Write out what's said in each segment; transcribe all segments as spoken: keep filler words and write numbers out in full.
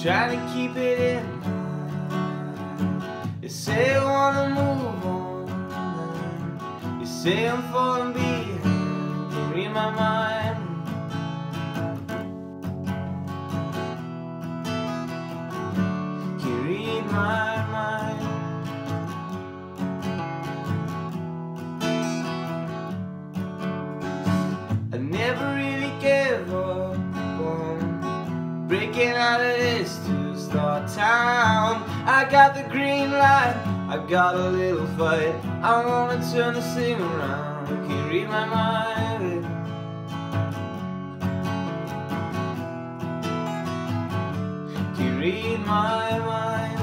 trying to keep it in mind. You say I wanna move on, you say I'm falling behind. You read my mind. You read my mind. I never really gave up on breaking out of this two-star town. I got the green light, I got a little fight. I wanna turn this thing around. Can you read my mind? Can you read my mind?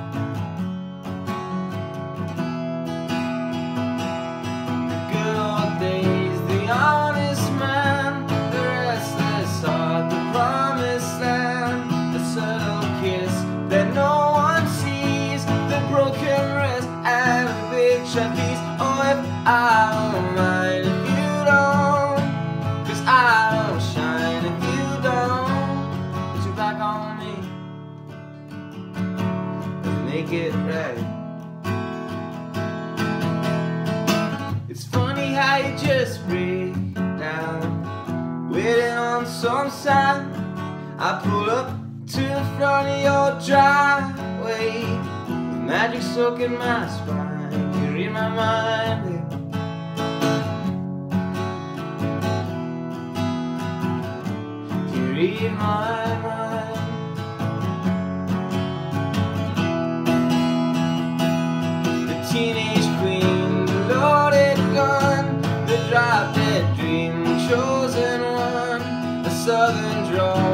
The good old days, the honest man, the restless heart, the promised land, a subtle kiss that no one sees, the broken wrist and a big trapeze. Oh, if I don't mind if you don't, 'cause I don't shine if you don't. Put your back on me and make it right. It's funny how you just break down, waiting on some sign. I pull up to the front of your driveway, with magic soaking my spine. You read my mind, babe. You read my mind. The teenage queen, the loaded gun, the drop dead dream, the chosen one, a southern drawl.